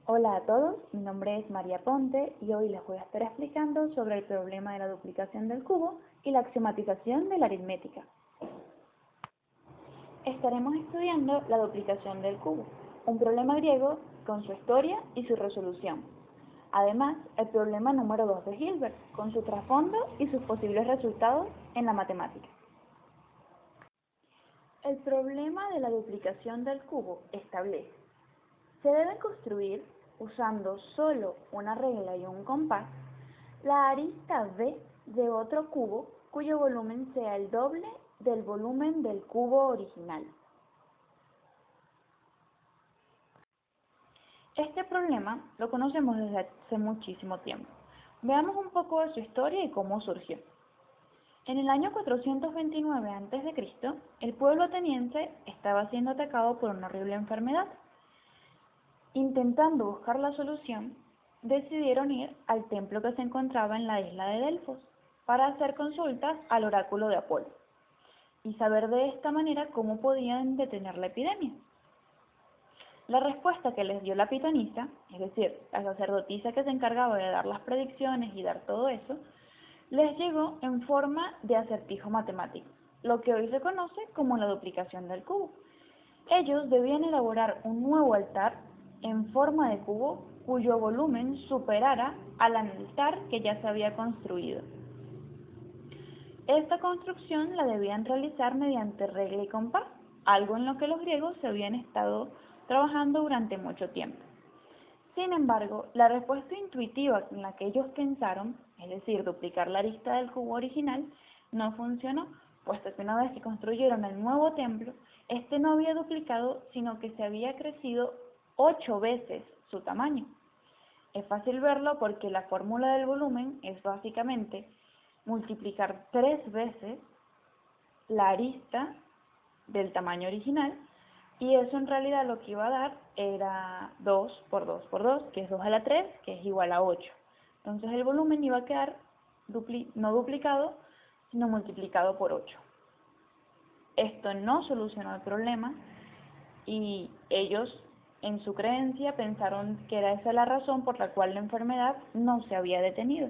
Hola a todos, mi nombre es María Ponte y hoy les voy a estar explicando sobre el problema de la duplicación del cubo y la axiomatización de la aritmética. Estaremos estudiando la duplicación del cubo, un problema griego con su historia y su resolución. Además, el problema número 2 de Hilbert, con su trasfondo y sus posibles resultados en la matemática. El problema de la duplicación del cubo establece: se debe construir, usando solo una regla y un compás, la arista B de otro cubo cuyo volumen sea el doble del volumen del cubo original. Este problema lo conocemos desde hace muchísimo tiempo. Veamos un poco de su historia y cómo surgió. En el año 429 a.C., el pueblo ateniense estaba siendo atacado por una horrible enfermedad. Intentando buscar la solución, decidieron ir al templo que se encontraba en la isla de Delfos para hacer consultas al oráculo de Apolo y saber de esta manera cómo podían detener la epidemia. La respuesta que les dio la pitonisa, es decir, la sacerdotisa que se encargaba de dar las predicciones y dar todo eso, les llegó en forma de acertijo matemático, lo que hoy se conoce como la duplicación del cubo. Ellos debían elaborar un nuevo altar en forma de cubo cuyo volumen superara al altar que ya se había construido. Esta construcción la debían realizar mediante regla y compás, algo en lo que los griegos se habían estado trabajando durante mucho tiempo. Sin embargo, la respuesta intuitiva en la que ellos pensaron, es decir, duplicar la arista del cubo original, no funcionó, puesto que una vez que construyeron el nuevo templo, este no había duplicado, sino que se había crecido 8 veces su tamaño. Es fácil verlo porque la fórmula del volumen es básicamente multiplicar 3 veces la arista del tamaño original, y eso en realidad lo que iba a dar era 2 por 2 por 2, que es 2 a la 3, que es igual a 8. Entonces el volumen iba a quedar no duplicado, sino multiplicado por 8. Esto no solucionó el problema y ellos, en su creencia, pensaron que era esa la razón por la cual la enfermedad no se había detenido.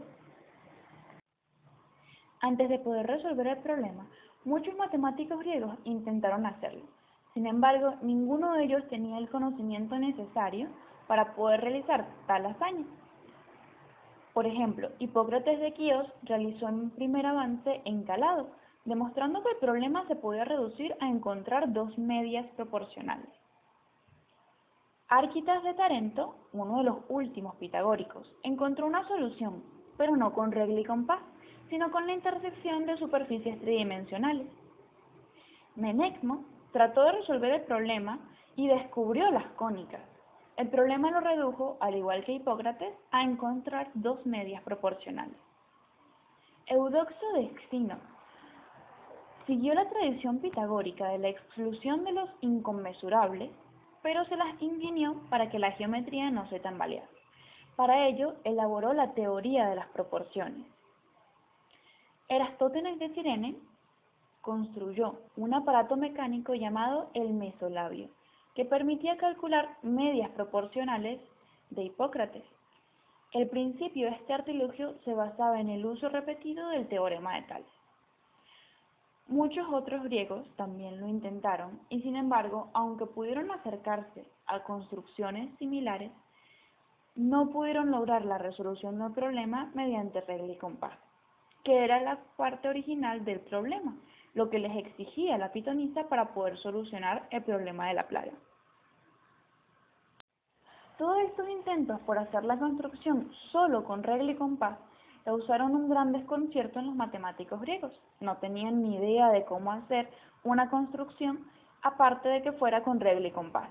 Antes de poder resolver el problema, muchos matemáticos griegos intentaron hacerlo. Sin embargo, ninguno de ellos tenía el conocimiento necesario para poder realizar tal hazaña. Por ejemplo, Hipócrates de Quíos realizó un primer avance en calado, demostrando que el problema se podía reducir a encontrar dos medias proporcionales. Árquitas de Tarento, uno de los últimos pitagóricos, encontró una solución, pero no con regla y compás, sino con la intersección de superficies tridimensionales. Menecmo trató de resolver el problema y descubrió las cónicas. El problema lo redujo, al igual que Hipócrates, a encontrar dos medias proporcionales. Eudoxo de Exino siguió la tradición pitagórica de la exclusión de los inconmensurables, pero se las ingenió para que la geometría no se tambaleara. Para ello, elaboró la teoría de las proporciones. Erastótenes de Cirene construyó un aparato mecánico llamado el mesolabio, que permitía calcular medias proporcionales de Hipócrates. El principio de este artilugio se basaba en el uso repetido del teorema de Tales. Muchos otros griegos también lo intentaron y, sin embargo, aunque pudieron acercarse a construcciones similares, no pudieron lograr la resolución del problema mediante regla y compás, que era la parte original del problema, lo que les exigía la pitonisa para poder solucionar el problema de la plaga. Todos estos intentos por hacer la construcción solo con regla y compás causaron un gran desconcierto en los matemáticos griegos. No tenían ni idea de cómo hacer una construcción aparte de que fuera con regla y compás.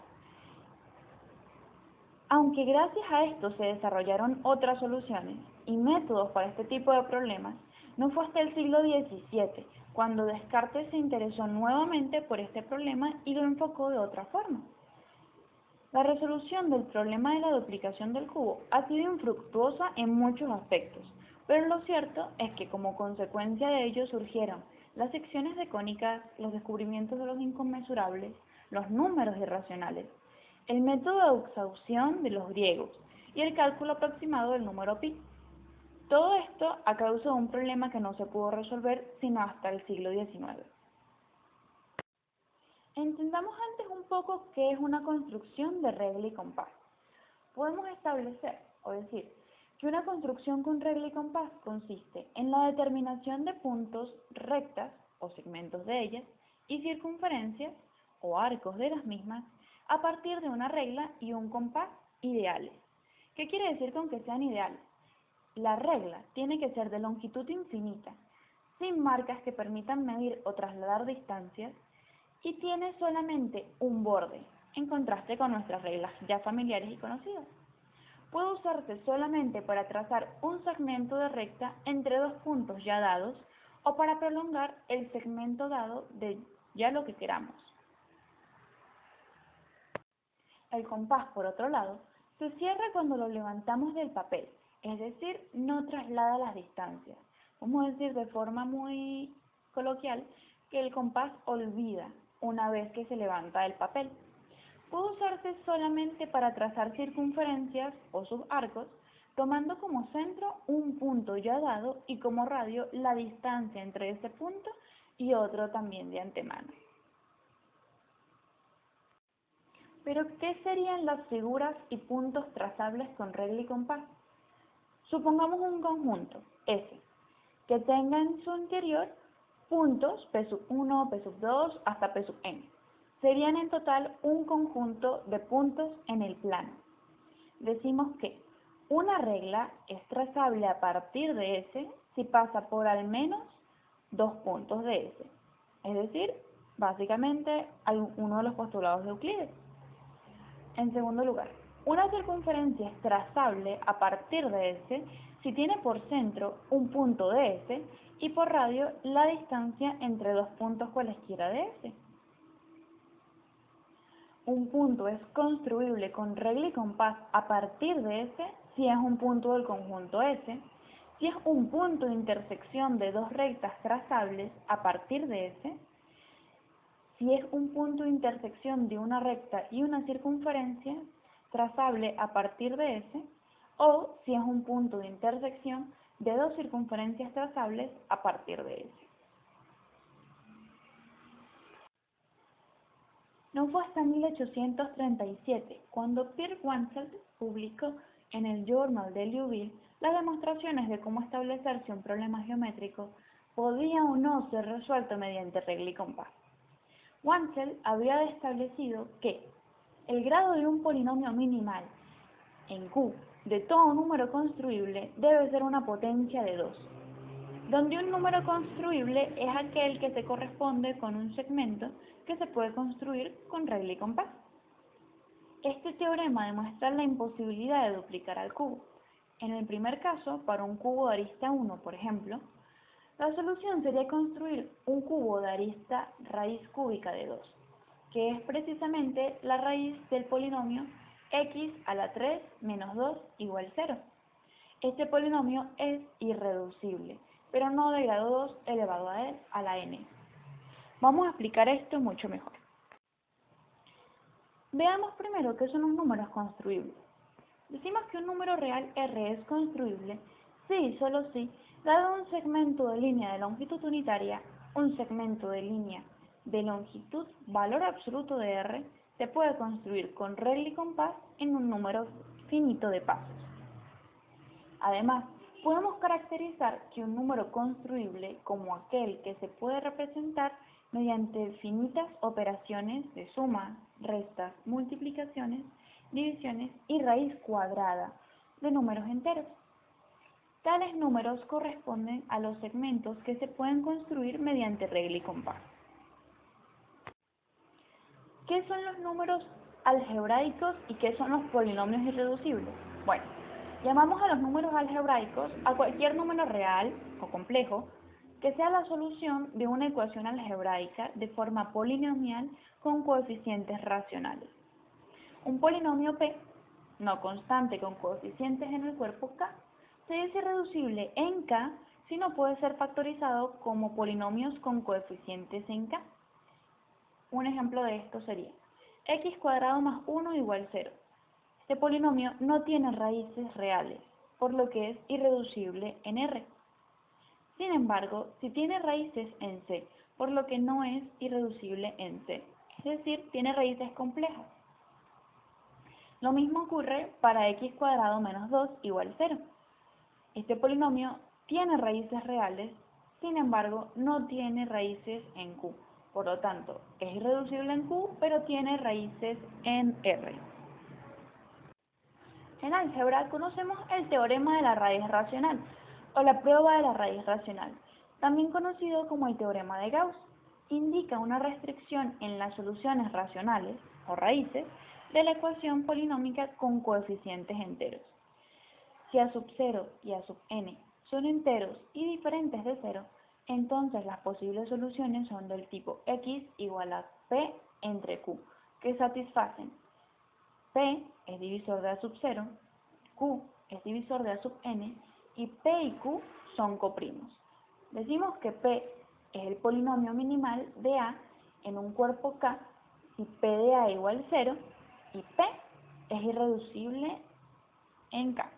Aunque gracias a esto se desarrollaron otras soluciones y métodos para este tipo de problemas, no fue hasta el siglo XVII cuando Descartes se interesó nuevamente por este problema y lo enfocó de otra forma. La resolución del problema de la duplicación del cubo ha sido infructuosa en muchos aspectos, pero lo cierto es que como consecuencia de ello surgieron las secciones de cónicas, los descubrimientos de los inconmensurables, los números irracionales, el método de exhaustión de los griegos y el cálculo aproximado del número pi. Todo esto a causa de un problema que no se pudo resolver sino hasta el siglo XIX. Entendamos antes un poco qué es una construcción de regla y compás. Podemos establecer, o decir, que una construcción con regla y compás consiste en la determinación de puntos, rectas o segmentos de ellas y circunferencias o arcos de las mismas a partir de una regla y un compás ideales. ¿Qué quiere decir con que sean ideales? La regla tiene que ser de longitud infinita, sin marcas que permitan medir o trasladar distancias, y tiene solamente un borde, en contraste con nuestras reglas ya familiares y conocidas. Puede usarse solamente para trazar un segmento de recta entre dos puntos ya dados o para prolongar el segmento dado de ya lo que queramos. El compás, por otro lado, se cierra cuando lo levantamos del papel, es decir, no traslada las distancias. Vamos a decir de forma muy coloquial que el compás olvida una vez que se levanta del papel. Puede usarse solamente para trazar circunferencias o subarcos, tomando como centro un punto ya dado y como radio la distancia entre ese punto y otro también de antemano. Pero, ¿qué serían las figuras y puntos trazables con regla y compás? Supongamos un conjunto, S, que tenga en su interior puntos P1, P2, hasta Pn. Serían en total un conjunto de puntos en el plano. Decimos que una regla es trazable a partir de S si pasa por al menos dos puntos de S, es decir, básicamente uno de los postulados de Euclides. En segundo lugar, una circunferencia es trazable a partir de S si tiene por centro un punto de S y por radio la distancia entre dos puntos cualesquiera de S. Un punto es construible con regla y compás a partir de S si es un punto del conjunto S, si es un punto de intersección de dos rectas trazables a partir de S, si es un punto de intersección de una recta y una circunferencia trazable a partir de S, o si es un punto de intersección de dos circunferencias trazables a partir de S. No fue hasta 1837 cuando Pierre Wansel publicó en el Journal de Liouville las demostraciones de cómo establecer si un problema geométrico podía o no ser resuelto mediante regla y compás. Wansel había establecido que el grado de un polinomio minimal en Q de todo número construible debe ser una potencia de 2, donde un número construible es aquel que se corresponde con un segmento que se puede construir con regla y compás. Este teorema demuestra la imposibilidad de duplicar al cubo. En el primer caso, para un cubo de arista 1, por ejemplo, la solución sería construir un cubo de arista raíz cúbica de 2, que es precisamente la raíz del polinomio x a la 3 menos 2 igual 0. Este polinomio es irreducible, pero no de grado 2 elevado a la n. Vamos a explicar esto mucho mejor. Veamos primero qué son los números construibles. Decimos que un número real R es construible si y solo si, dado un segmento de línea de longitud unitaria, un segmento de línea de longitud valor absoluto de R, se puede construir con regla y compás en un número finito de pasos. Además, podemos caracterizar que un número construible como aquel que se puede representar mediante finitas operaciones de suma, restas, multiplicaciones, divisiones y raíz cuadrada de números enteros. Tales números corresponden a los segmentos que se pueden construir mediante regla y compás. ¿Qué son los números algebraicos y qué son los polinomios irreducibles? Bueno, llamamos a los números algebraicos a cualquier número real o complejo que sea la solución de una ecuación algebraica de forma polinomial con coeficientes racionales. Un polinomio P, no constante con coeficientes en el cuerpo K, se es irreducible en K si no puede ser factorizado como polinomios con coeficientes en K. Un ejemplo de esto sería x cuadrado más 1 igual 0. Este polinomio no tiene raíces reales, por lo que es irreducible en R. Sin embargo, sí tiene raíces en C, por lo que no es irreducible en C, es decir, tiene raíces complejas. Lo mismo ocurre para x cuadrado menos 2 igual 0. Este polinomio tiene raíces reales, sin embargo, no tiene raíces en Q. Por lo tanto, es irreducible en Q, pero tiene raíces en R. En álgebra conocemos el teorema de la raíz racional, o la prueba de la raíz racional, también conocido como el teorema de Gauss. Indica una restricción en las soluciones racionales, o raíces, de la ecuación polinómica con coeficientes enteros. Si a sub 0 y a sub n son enteros y diferentes de 0, entonces las posibles soluciones son del tipo x igual a p entre q, que satisfacen p es divisor de a sub 0, q es divisor de a sub n, y p y q son coprimos. Decimos que p es el polinomio minimal de a en un cuerpo k si p de a igual 0 y p es irreducible en k.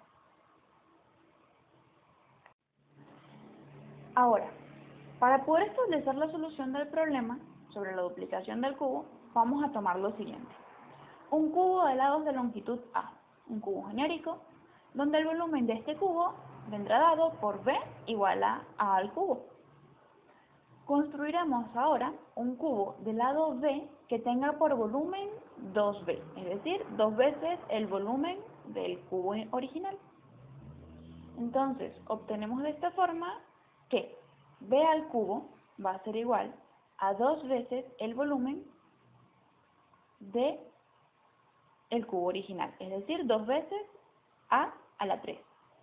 Ahora, para poder establecer la solución del problema sobre la duplicación del cubo, vamos a tomar lo siguiente. Un cubo de lados de longitud A, un cubo genérico, donde el volumen de este cubo vendrá dado por B igual a A al cubo. Construiremos ahora un cubo de lado B que tenga por volumen 2B, es decir, 2 veces el volumen del cubo original. Entonces, obtenemos de esta forma que B al cubo va a ser igual a 2 veces el volumen de el cubo original, es decir, 2 veces a la 3.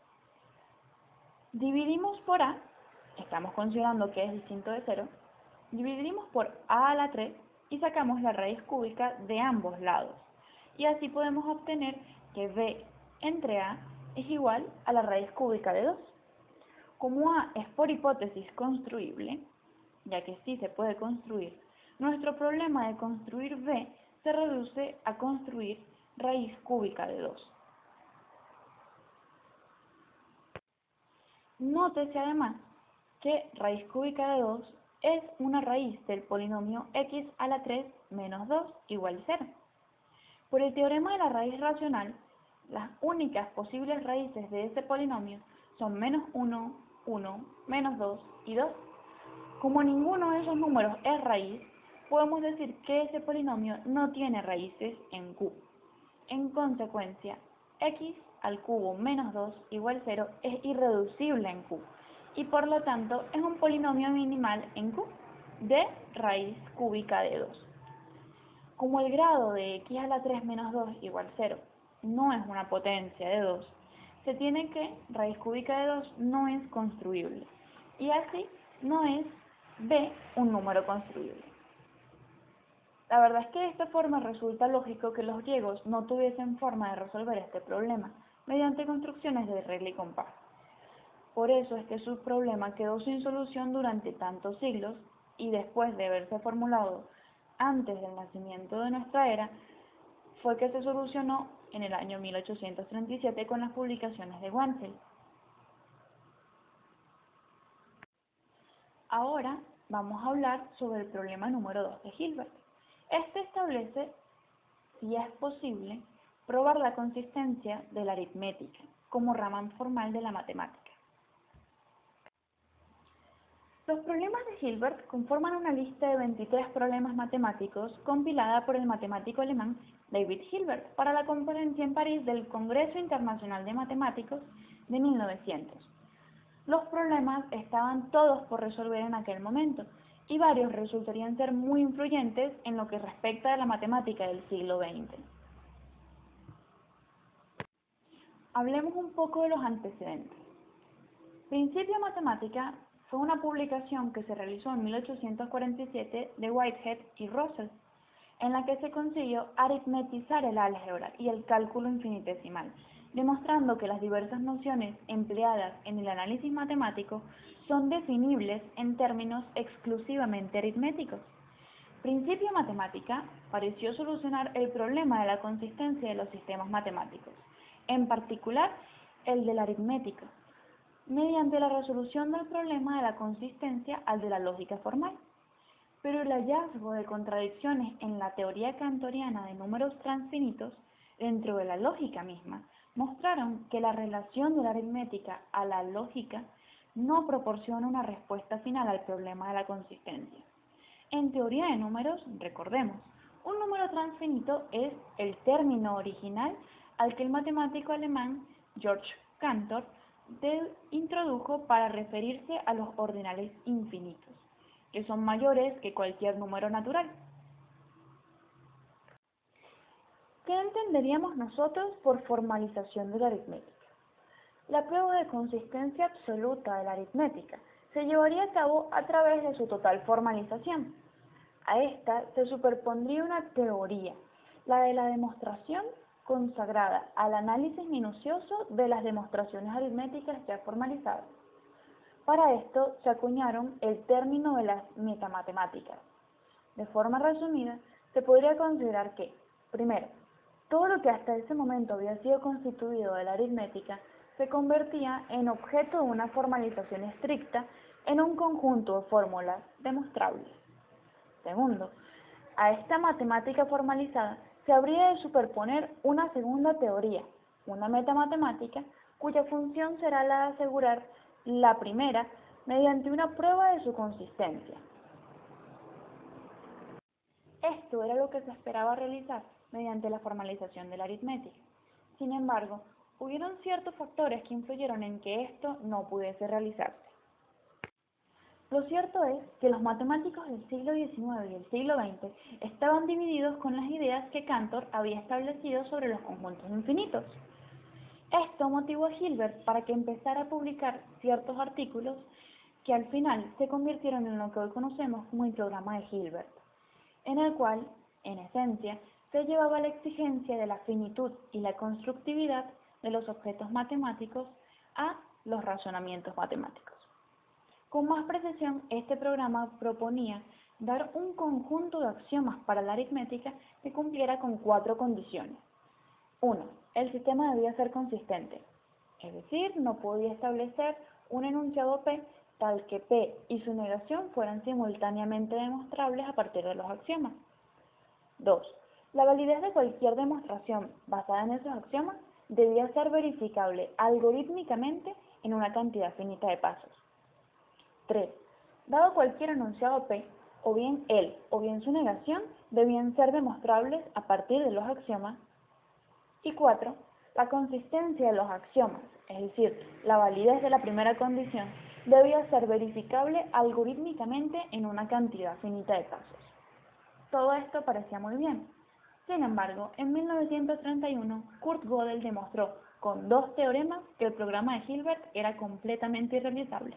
Dividimos por a, estamos considerando que es distinto de 0, dividimos por a la 3 y sacamos la raíz cúbica de ambos lados. Y así podemos obtener que b entre a es igual a la raíz cúbica de 2. Como a es por hipótesis construible, ya que sí se puede construir, nuestro problema de construir b se reduce a construir raíz cúbica de 2. Nótese además que raíz cúbica de 2 es una raíz del polinomio x a la 3 menos 2 igual 0. Por el teorema de la raíz racional, las únicas posibles raíces de ese polinomio son menos 1, 1, menos 2 y 2. Como ninguno de esos números es raíz, podemos decir que ese polinomio no tiene raíces en Q. En consecuencia, x al cubo menos 2 igual 0 es irreducible en Q, y por lo tanto es un polinomio minimal en Q de raíz cúbica de 2. Como el grado de x a la 3 menos 2 igual 0 no es una potencia de 2, se tiene que raíz cúbica de 2 no es construible, y así no es b un número construible. La verdad es que de esta forma resulta lógico que los griegos no tuviesen forma de resolver este problema mediante construcciones de regla y compás. Por eso es que su problema quedó sin solución durante tantos siglos y después de haberse formulado antes del nacimiento de nuestra era, fue que se solucionó en el año 1837 con las publicaciones de Wansel. Ahora vamos a hablar sobre el problema número 2 de Hilbert. Este establece si es posible probar la consistencia de la aritmética como rama formal de la matemática. Los problemas de Hilbert conforman una lista de 23 problemas matemáticos compilada por el matemático alemán David Hilbert para la conferencia en París del Congreso Internacional de Matemáticos de 1900. Los problemas estaban todos por resolver en aquel momento, y varios resultarían ser muy influyentes en lo que respecta a la matemática del siglo XX. Hablemos un poco de los antecedentes. Principia Matemática fue una publicación que se realizó en 1847 de Whitehead y Russell, en la que se consiguió aritmetizar el álgebra y el cálculo infinitesimal, demostrando que las diversas nociones empleadas en el análisis matemático son definibles en términos exclusivamente aritméticos. Principio Matemática pareció solucionar el problema de la consistencia de los sistemas matemáticos, en particular el de la aritmética, mediante la resolución del problema de la consistencia al de la lógica formal. Pero el hallazgo de contradicciones en la teoría cantoriana de números transfinitos dentro de la lógica misma mostraron que la relación de la aritmética a la lógica no proporciona una respuesta final al problema de la consistencia. En teoría de números, recordemos, un número transfinito es el término original al que el matemático alemán Georg Cantor introdujo para referirse a los ordinales infinitos, que son mayores que cualquier número natural. ¿Qué entenderíamos nosotros por formalización de la aritmética? La prueba de consistencia absoluta de la aritmética se llevaría a cabo a través de su total formalización. A esta se superpondría una teoría, la de la demostración, consagrada al análisis minucioso de las demostraciones aritméticas ya formalizadas. Para esto se acuñaron el término de las metamatemáticas. De forma resumida, se podría considerar que, primero, todo lo que hasta ese momento había sido constituido de la aritmética se convertía en objeto de una formalización estricta en un conjunto de fórmulas demostrables. Segundo, a esta matemática formalizada se habría de superponer una segunda teoría, una metamatemática, cuya función será la de asegurar la primera mediante una prueba de su consistencia. Esto era lo que se esperaba realizar mediante la formalización de la aritmética. Sin embargo, hubieron ciertos factores que influyeron en que esto no pudiese realizarse. Lo cierto es que los matemáticos del siglo XIX y el siglo XX estaban divididos con las ideas que Cantor había establecido sobre los conjuntos infinitos. Esto motivó a Hilbert para que empezara a publicar ciertos artículos que al final se convirtieron en lo que hoy conocemos como el programa de Hilbert, en el cual, en esencia, se llevaba la exigencia de la finitud y la constructividad de los objetos matemáticos a los razonamientos matemáticos. Con más precisión, este programa proponía dar un conjunto de axiomas para la aritmética que cumpliera con 4 condiciones. 1. El sistema debía ser consistente, es decir, no podía establecer un enunciado P tal que P y su negación fueran simultáneamente demostrables a partir de los axiomas. 2. La validez de cualquier demostración basada en esos axiomas debía ser verificable algorítmicamente en una cantidad finita de pasos. 3. Dado cualquier enunciado P, o bien él o bien su negación debían ser demostrables a partir de los axiomas. Y 4. La consistencia de los axiomas, es decir, la validez de la primera condición, debía ser verificable algorítmicamente en una cantidad finita de pasos. Todo esto parecía muy bien. Sin embargo, en 1931, Kurt Gödel demostró con 2 teoremas que el programa de Hilbert era completamente irrealizable.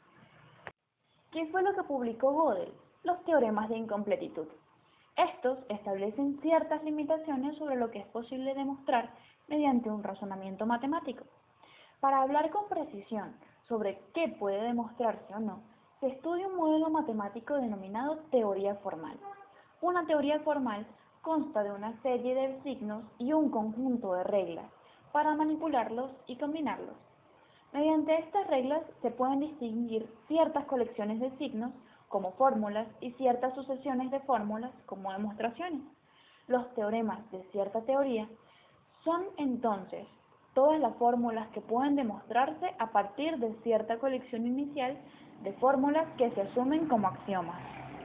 ¿Qué fue lo que publicó Gödel? Los teoremas de incompletitud. Estos establecen ciertas limitaciones sobre lo que es posible demostrar mediante un razonamiento matemático. Para hablar con precisión sobre qué puede demostrarse o no, se estudia un modelo matemático denominado teoría formal. Una teoría formal consta de una serie de signos y un conjunto de reglas para manipularlos y combinarlos. Mediante estas reglas se pueden distinguir ciertas colecciones de signos como fórmulas y ciertas sucesiones de fórmulas como demostraciones. Los teoremas de cierta teoría son entonces todas las fórmulas que pueden demostrarse a partir de cierta colección inicial de fórmulas que se asumen como axiomas.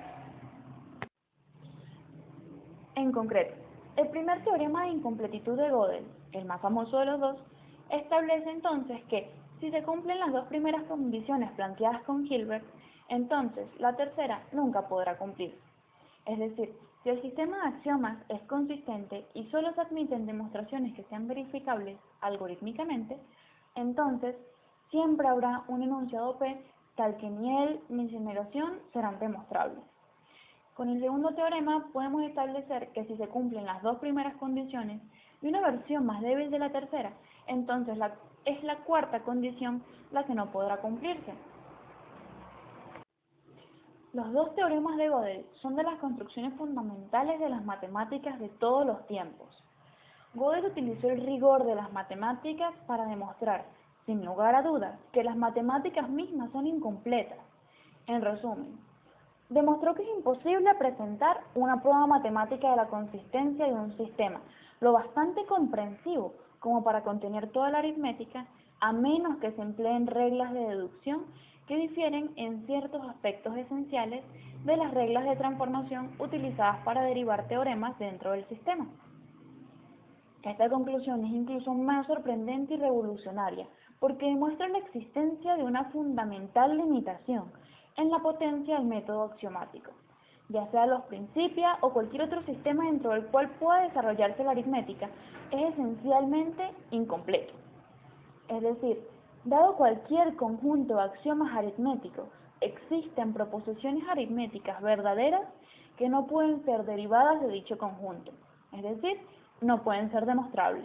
En concreto, el primer teorema de incompletitud de Gödel, el más famoso de los dos, establece entonces que si se cumplen las 2 primeras condiciones planteadas con Hilbert, entonces la tercera nunca podrá cumplirse. Es decir, si el sistema de axiomas es consistente y solo se admiten demostraciones que sean verificables algorítmicamente, entonces siempre habrá un enunciado P tal que ni él ni su negación serán demostrables. Con el segundo teorema podemos establecer que si se cumplen las 2 primeras condiciones y una versión más débil de la tercera, entonces es la cuarta condición la que no podrá cumplirse. Los dos teoremas de Gödel son de las construcciones fundamentales de las matemáticas de todos los tiempos. Gödel utilizó el rigor de las matemáticas para demostrar, sin lugar a dudas, que las matemáticas mismas son incompletas. En resumen, demostró que es imposible presentar una prueba matemática de la consistencia de un sistema lo bastante comprensivo como para contener toda la aritmética, a menos que se empleen reglas de deducción que difieren en ciertos aspectos esenciales de las reglas de transformación utilizadas para derivar teoremas dentro del sistema. Esta conclusión es incluso más sorprendente y revolucionaria, porque demuestra la existencia de una fundamental limitación en la potencia del método axiomático, ya sea los Principia o cualquier otro sistema dentro del cual pueda desarrollarse la aritmética, es esencialmente incompleto. Es decir, dado cualquier conjunto de axiomas aritméticos, existen proposiciones aritméticas verdaderas que no pueden ser derivadas de dicho conjunto, es decir, no pueden ser demostrables.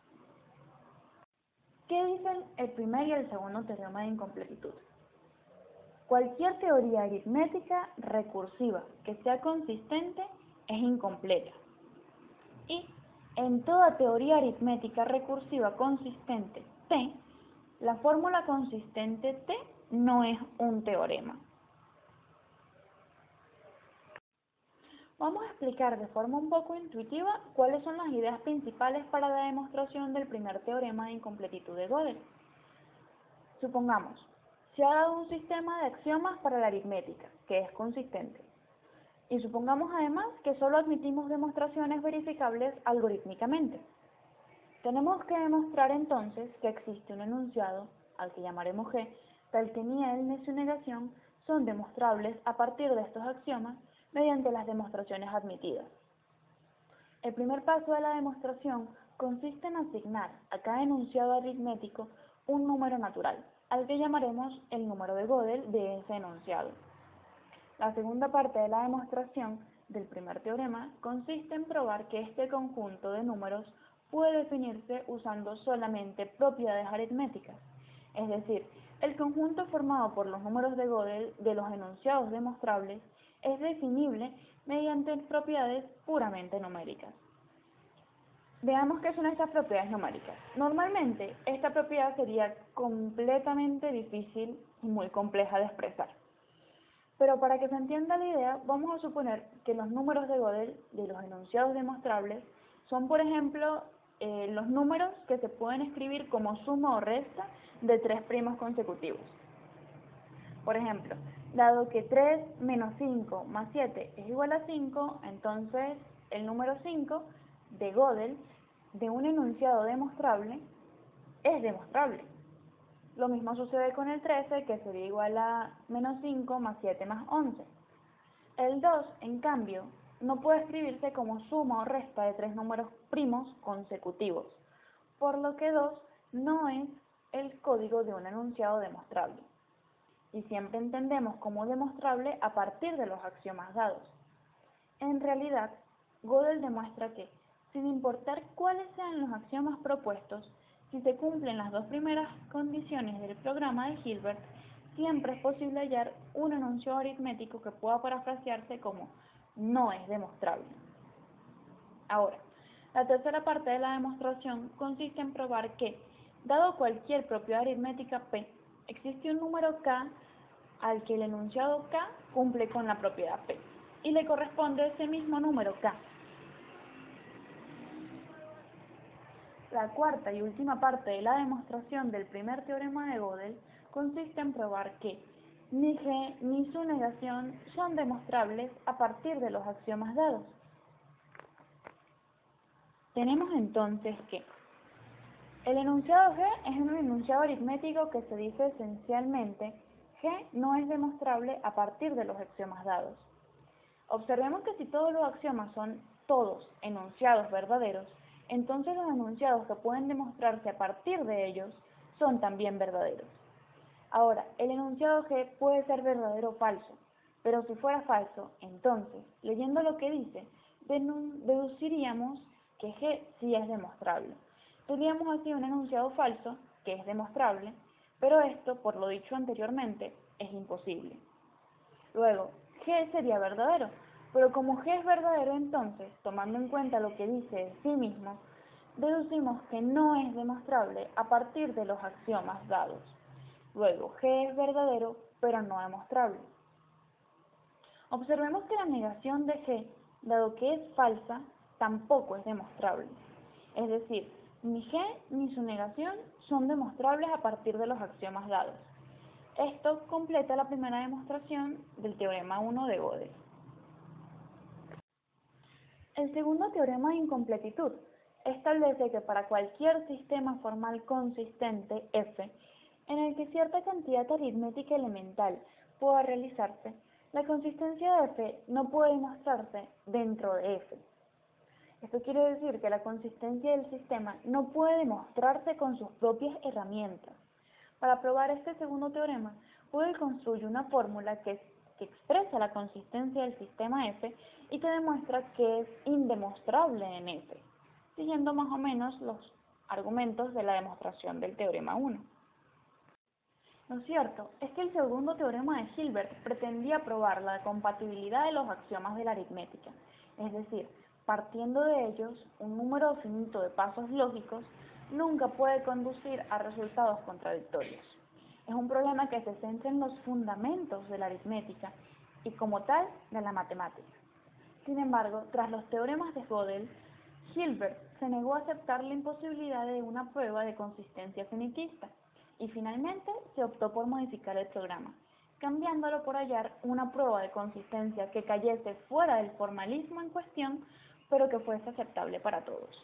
¿Qué dicen el primer y el segundo teorema de incompletitud? Cualquier teoría aritmética recursiva que sea consistente es incompleta. Y en toda teoría aritmética recursiva consistente T, la fórmula consistente T no es un teorema. Vamos a explicar de forma un poco intuitiva cuáles son las ideas principales para la demostración del primer teorema de incompletitud de Gödel. Supongamos, se ha dado un sistema de axiomas para la aritmética, que es consistente. Y supongamos además que solo admitimos demostraciones verificables algorítmicamente. Tenemos que demostrar entonces que existe un enunciado, al que llamaremos G, tal que ni él ni su negación son demostrables a partir de estos axiomas mediante las demostraciones admitidas. El primer paso de la demostración consiste en asignar a cada enunciado aritmético un número natural, al que llamaremos el número de Gödel de ese enunciado. La segunda parte de la demostración del primer teorema consiste en probar que este conjunto de números puede definirse usando solamente propiedades aritméticas, es decir, el conjunto formado por los números de Gödel de los enunciados demostrables es definible mediante propiedades puramente numéricas. Veamos qué son estas propiedades numéricas. Normalmente, esta propiedad sería completamente difícil y muy compleja de expresar. Pero para que se entienda la idea, vamos a suponer que los números de Gödel de los enunciados demostrables son, por ejemplo, los números que se pueden escribir como suma o resta de tres primos consecutivos. Por ejemplo, dado que 3 menos 5 más 7 es igual a 5, entonces el número 5 de Gödel de un enunciado demostrable es demostrable. Lo mismo sucede con el 13, que sería igual a menos 5 más 7 más 11. El 2, en cambio, no puede escribirse como suma o resta de tres números primos consecutivos, por lo que 2 no es el código de un enunciado demostrable. Y siempre entendemos como demostrable a partir de los axiomas dados. En realidad, Gödel demuestra que, sin importar cuáles sean los axiomas propuestos, si se cumplen las dos primeras condiciones del programa de Hilbert, siempre es posible hallar un enunciado aritmético que pueda parafrasearse como no es demostrable. Ahora, la tercera parte de la demostración consiste en probar que, dado cualquier propiedad aritmética P, existe un número K al que el enunciado K cumple con la propiedad P, y le corresponde ese mismo número K. La cuarta y última parte de la demostración del primer teorema de Gödel consiste en probar que ni G ni su negación son demostrables a partir de los axiomas dados. Tenemos entonces que el enunciado G es un enunciado aritmético que se dice esencialmente G no es demostrable a partir de los axiomas dados. Observemos que si todos los axiomas son todos enunciados verdaderos, entonces los enunciados que pueden demostrarse a partir de ellos son también verdaderos. Ahora, el enunciado G puede ser verdadero o falso, pero si fuera falso, entonces, leyendo lo que dice, deduciríamos que G sí es demostrable. Tendríamos así un enunciado falso, que es demostrable, pero esto, por lo dicho anteriormente, es imposible. Luego, G sería verdadero. Pero como G es verdadero, entonces, tomando en cuenta lo que dice de sí mismo, deducimos que no es demostrable a partir de los axiomas dados. Luego, G es verdadero, pero no demostrable. Observemos que la negación de G, dado que es falsa, tampoco es demostrable. Es decir, ni G ni su negación son demostrables a partir de los axiomas dados. Esto completa la primera demostración del teorema 1 de Gödel. El segundo teorema de incompletitud establece que para cualquier sistema formal consistente F, en el que cierta cantidad aritmética elemental pueda realizarse, la consistencia de F no puede demostrarse dentro de F. Esto quiere decir que la consistencia del sistema no puede demostrarse con sus propias herramientas. Para probar este segundo teorema, Gödel construye una fórmula que expresa la consistencia del sistema F y que demuestra que es indemostrable en F, siguiendo más o menos los argumentos de la demostración del teorema 1. Lo cierto es que el segundo teorema de Hilbert pretendía probar la compatibilidad de los axiomas de la aritmética, es decir, partiendo de ellos, un número finito de pasos lógicos nunca puede conducir a resultados contradictorios. Es un problema que se centra en los fundamentos de la aritmética y como tal de la matemática. Sin embargo, tras los teoremas de Gödel, Hilbert se negó a aceptar la imposibilidad de una prueba de consistencia finitista y finalmente se optó por modificar el programa, cambiándolo por hallar una prueba de consistencia que cayese fuera del formalismo en cuestión, pero que fuese aceptable para todos.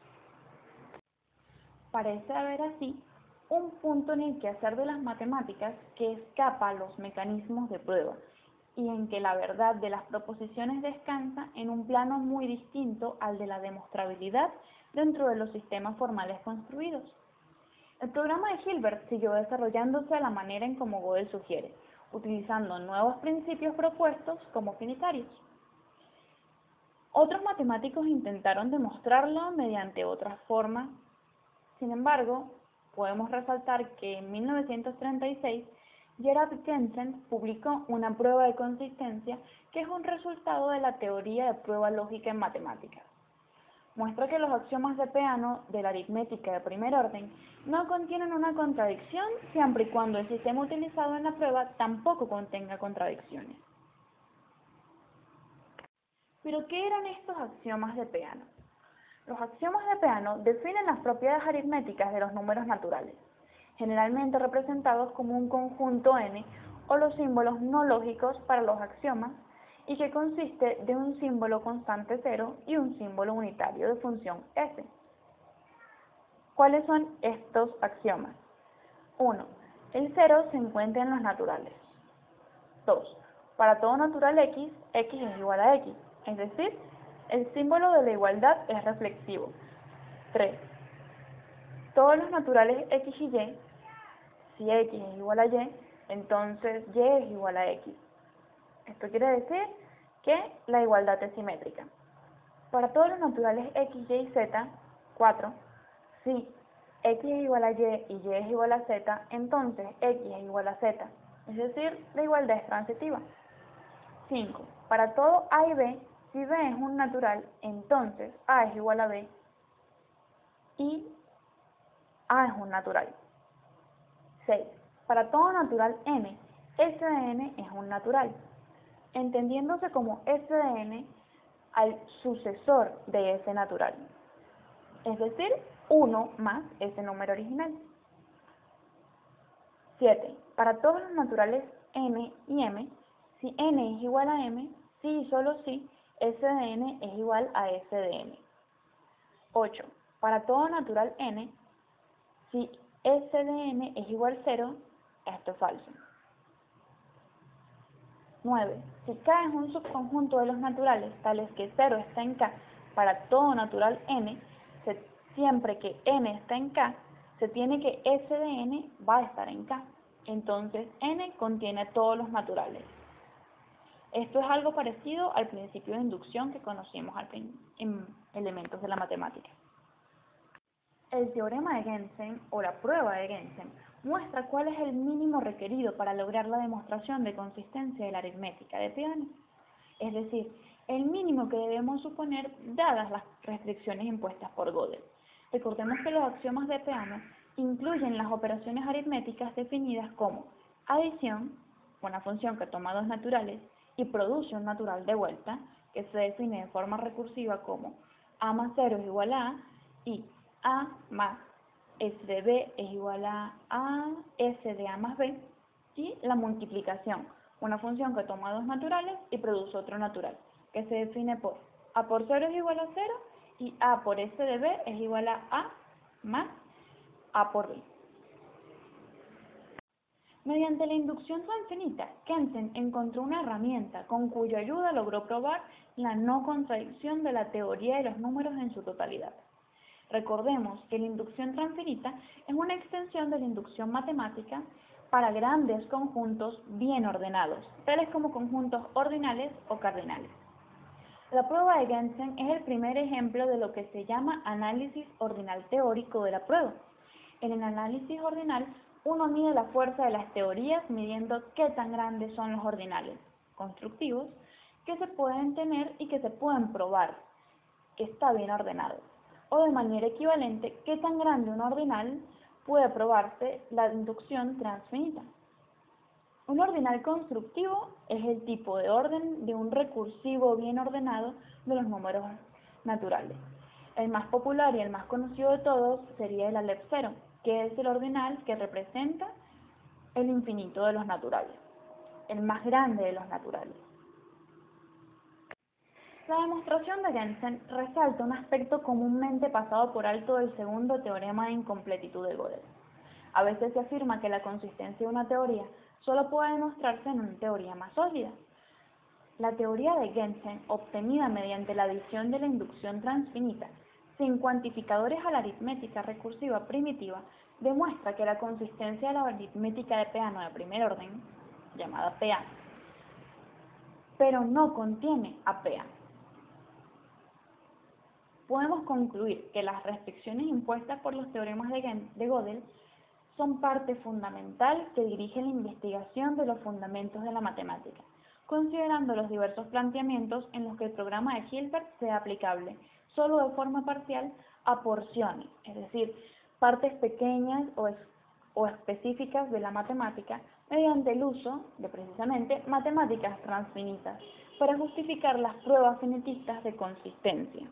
Parece haber así un punto en el quehacer de las matemáticas que escapa a los mecanismos de prueba y en que la verdad de las proposiciones descansa en un plano muy distinto al de la demostrabilidad dentro de los sistemas formales construidos. El programa de Hilbert siguió desarrollándose a la manera en como Gödel sugiere, utilizando nuevos principios propuestos como finitarios. Otros matemáticos intentaron demostrarlo mediante otras formas. Sin embargo, podemos resaltar que en 1936 Gerard Jensen publicó una prueba de consistencia que es un resultado de la teoría de prueba lógica en matemáticas. Muestra que los axiomas de Peano de la aritmética de primer orden no contienen una contradicción siempre y cuando el sistema utilizado en la prueba tampoco contenga contradicciones. ¿Pero qué eran estos axiomas de Peano? Los axiomas de Peano definen las propiedades aritméticas de los números naturales, generalmente representados como un conjunto n o los símbolos no lógicos para los axiomas, y que consiste de un símbolo constante 0 y un símbolo unitario de función s. ¿Cuáles son estos axiomas? 1. El 0 se encuentra en los naturales. 2. Para todo natural x, x es igual a x, es decir, el símbolo de la igualdad es reflexivo. 3. Todos los naturales x y y, si x es igual a y, entonces y es igual a x. Esto quiere decir que la igualdad es simétrica. Para todos los naturales x, y y z, 4. Si x es igual a y y es igual a z, entonces x es igual a z, es decir, la igualdad es transitiva. 5. Para todo a y b, si b es un natural, entonces a es igual a b y a es un natural. 6. Para todo natural n, s de n es un natural, entendiéndose como s de n al sucesor de ese natural, es decir, 1 más ese número original. 7. Para todos los naturales n y m, si n es igual a m, si y solo si s de n es igual a s de n. 8. Para todo natural n, si s de n es igual a 0, esto es falso. 9. Si K es un subconjunto de los naturales, tales que 0 está en K para todo natural n, siempre que n está en K, se tiene que s de n va a estar en K. Entonces n contiene todos los naturales. Esto es algo parecido al principio de inducción que conocimos en elementos de la matemática. El teorema de Gensen, o la prueba de Gensen, muestra cuál es el mínimo requerido para lograr la demostración de consistencia de la aritmética de Peano. es decir, el mínimo que debemos suponer dadas las restricciones impuestas por Gödel. Recordemos que los axiomas de Peano incluyen las operaciones aritméticas definidas como adición, una función que toma dos naturales y produce un natural de vuelta, que se define de forma recursiva como a más 0 es igual a A, y A más S de B es igual a S de A más B, y la multiplicación, una función que toma dos naturales y produce otro natural, que se define por A por 0 es igual a 0 y A por S de B es igual a A más A por B. Mediante la inducción transfinita, Kensen encontró una herramienta con cuya ayuda logró probar la no contradicción de la teoría de los números en su totalidad. Recordemos que la inducción transfinita es una extensión de la inducción matemática para grandes conjuntos bien ordenados, tales como conjuntos ordinales o cardinales. La prueba de Kensen es el primer ejemplo de lo que se llama análisis ordinal teórico de la prueba. En el análisis ordinal, uno mide la fuerza de las teorías midiendo qué tan grandes son los ordinales constructivos que se pueden tener y que se pueden probar que está bien ordenado. O de manera equivalente, qué tan grande un ordinal puede probarse la inducción transfinita. Un ordinal constructivo es el tipo de orden de un recursivo bien ordenado de los números naturales. El más popular y el más conocido de todos sería el Aleph 0, que es el ordinal que representa el infinito de los naturales, el más grande de los naturales. La demostración de Kensen resalta un aspecto comúnmente pasado por alto del segundo teorema de incompletitud de Gödel. A veces se afirma que la consistencia de una teoría solo puede demostrarse en una teoría más sólida. La teoría de Kensen, obtenida mediante la adición de la inducción transfinita sin cuantificadores a la aritmética recursiva primitiva, demuestra que la consistencia de la aritmética de Peano de primer orden, llamada PA, pero no contiene a PA. Podemos concluir que las restricciones impuestas por los teoremas de Gödel son parte fundamental que dirige la investigación de los fundamentos de la matemática, considerando los diversos planteamientos en los que el programa de Hilbert sea aplicable, solo de forma parcial, a porciones, es decir, partes pequeñas o específicas de la matemática, mediante el uso de precisamente matemáticas transfinitas, para justificar las pruebas finitistas de consistencia.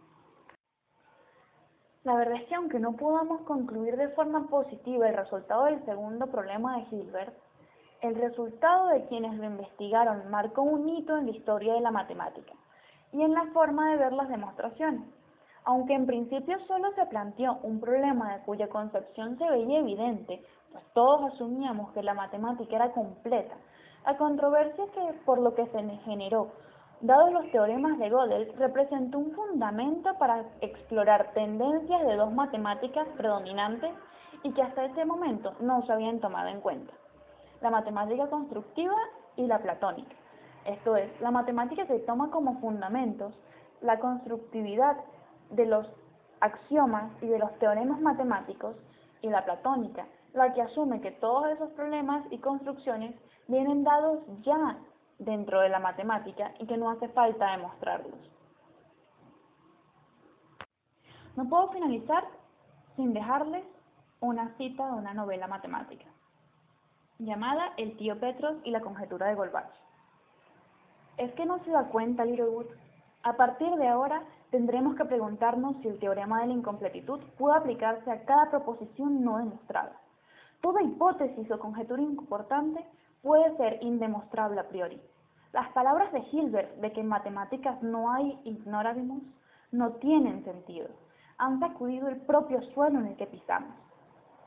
La verdad es que aunque no podamos concluir de forma positiva el resultado del segundo problema de Hilbert, el resultado de quienes lo investigaron marcó un hito en la historia de la matemática y en la forma de ver las demostraciones. Aunque en principio solo se planteó un problema de cuya concepción se veía evidente, pues todos asumíamos que la matemática era completa, la controversia por lo que se generó, dados los teoremas de Gödel, representó un fundamento para explorar tendencias de dos matemáticas predominantes y que hasta ese momento no se habían tomado en cuenta: la matemática constructiva y la platónica. Esto es, la matemática que toma como fundamentos la constructividad de los axiomas y de los teoremas matemáticos, y la platónica, la que asume que todos esos problemas y construcciones vienen dados ya dentro de la matemática y que no hace falta demostrarlos. No puedo finalizar sin dejarles una cita de una novela matemática llamada El tío Petros y la conjetura de Goldbach. ¿Es que no se da cuenta, Littlewood? A partir de ahora tendremos que preguntarnos si el teorema de la incompletitud puede aplicarse a cada proposición no demostrada. Toda hipótesis o conjetura importante puede ser indemostrable a priori. Las palabras de Hilbert de que en matemáticas no hay ignorabimus no tienen sentido. Han sacudido el propio suelo en el que pisamos.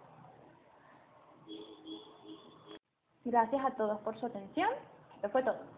Gracias a todos por su atención. Esto fue todo.